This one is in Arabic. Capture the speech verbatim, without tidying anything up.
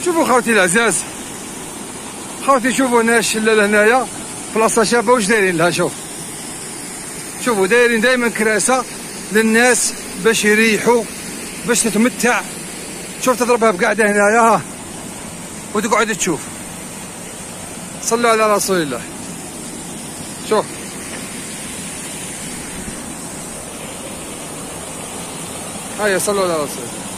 شوفوا خوتي العزاز، خوتي شوفوا هنا الشلال هنايا بلاصه شابه واش دايرين لها. شوف شوفوا دايرين دائما كراسه للناس باش يريحوا باش تتمتع. شوف تضربها بقعده هنايا ها وتقعد تشوف. صلوا على رسول الله. شوف هيا صلوا على رسول الله.